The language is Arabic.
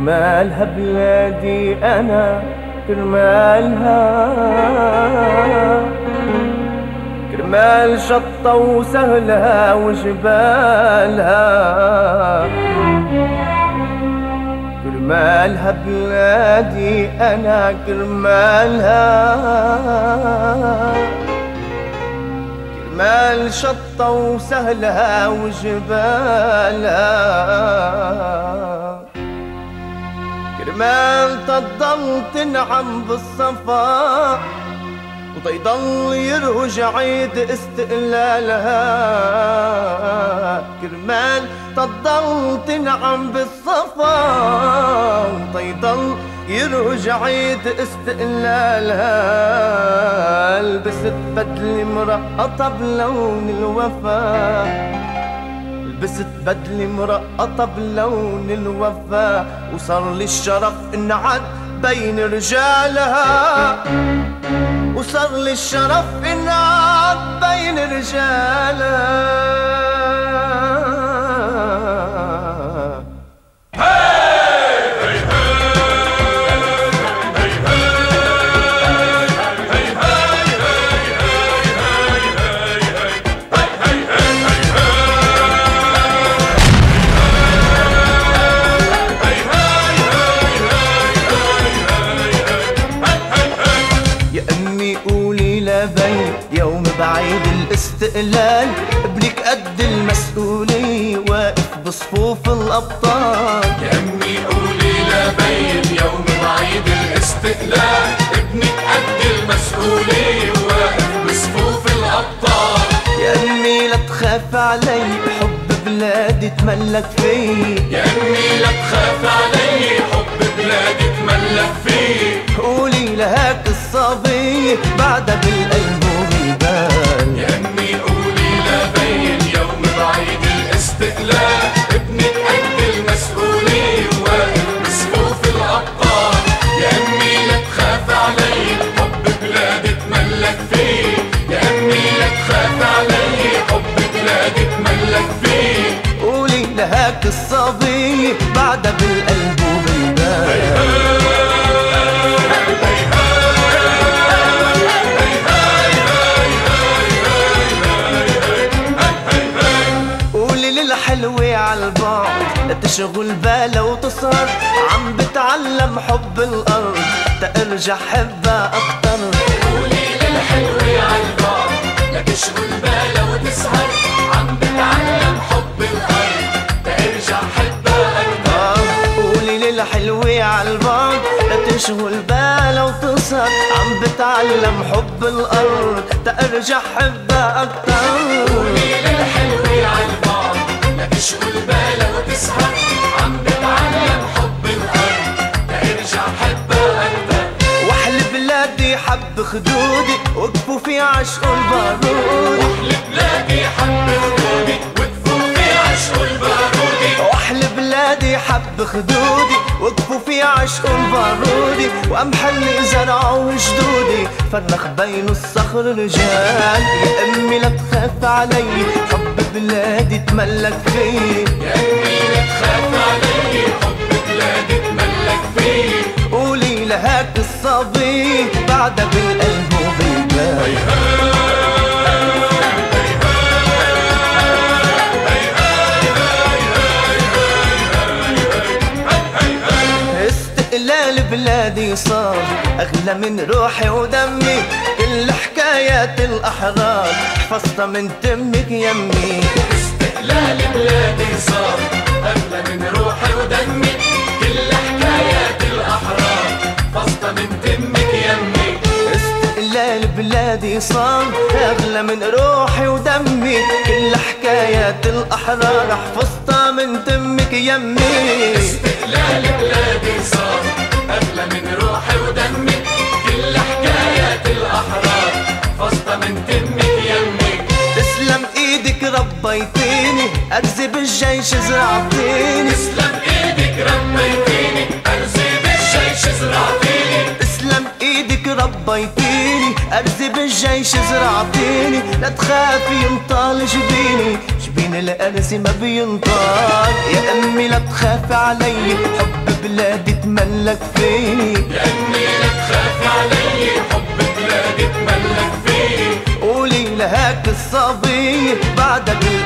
كرمالها بلادي أنا كرمالها، كرمال شطة وسهلها وجبالها، كرمالها بلادي أنا كرمالها، كرمال شطة وسهلها وجبالها، كرمال تضل تنعم بالصفا وتضل يروج عيد استقلالها، كرمال تضل تنعم بالصفا وتضل يروج عيد استقلالها. لبست بدلي مرقطة بلون الوفا، لبست بدلي مرقطة بلون الوفا، وصار لي الشرف انعد بين رجالها، وصار لي الشرف انعد بين رجالها. يوم بعيد الاستقلال ابنك قد المسؤولية واقف بصفوف الأبطال. يا أمي قولي لبين يوم بعيد الاستقلال ابنك قد المسؤولية واقف بصفوف الأبطال. يا أمي لا تخاف علي حب بلادي تملك فيه، يا أمي لا تخاف علي حب بلادي تملك فيه. قولي لهاك الصبي بعدها بالقلب وبالبال. يا أمي قولي لبين يوم بعيد الاستقلال ابنك قد المسؤولية واقف بصفوف الأبطال. يا أمي لا تخاف علي حب بلادي تملك فيه، يا أمي لا تخاف علي حب بلادي تملك فيه. قولي لهاك الصبي بعدها بالقلب وبالبال. حلوة عالبعد لا تشغل بالها وتصهر، عم بتعلم حب الأرض تأرجع حبها أكتر. قولي للحلوة عالبعد لا تشغل بالها وتسهر، عم بتعلم حب الأرض تأرجع حبها أكتر. قولي للحلوة عالبعد لا تشغل بالها وتصهر، عم بتعلم حب الأرض تأرجع حبها أكتر. قولي للحلوة عالبعد لا تشغل بالها وتسهر، عم بتعلم حب الأرض ترجع حبها أكتر. وأحلى بلادي حب خدودي وقفوا في عشق البارودي، وأحلى بلادي حب خدودي وقفوا في عشق البارودي. وأحلى بلادي حب خدودي وقفوا في عشق البارودي، وأمحلي زرعوا جدودي فرخ بين الصخر رجال. يا أمي لا تخاف علي حب بلادي تملك فيه، يا أمي لا تخاف علي حب بلادي تملك فيه. قولي لهاك الصبي بعدها بالقلب وبالبال. استقلال بلادي صار أغلى من روحي ودمي، كل حكايات الأحرار حفظتها من تمك يمي. استقلال بلادي صار أغلى من روحي ودمي، كل حكايات الأحرار حفظتها من تمك يمي. استقلال بلادي صار أغلى من روحي ودمي، كل حكايات الأحرار حفظتها من تمك يمي. استقلال بلادي صار أغلى من روحي ودمي، كل حكايات الأحرار حفظتها من تمك يمي. تسلم ايدك ربيتيني ارزي بالجيش زرعتيني، تسلم ايدك ربيتيني ارزي بالجيش زرعتيني، تسلم ايدك ربيتيني ارزي بالجيش الجيش زرعتيني، لا تخافي ينطال جبيني، جبين الأنس ما بينطال. يا أمي لا تخافي علي، حب بلادي تملك فيني. يا أمي لا تخافي علي، حب بلادي تملك فيني. قولي لهاك الصبي بعدك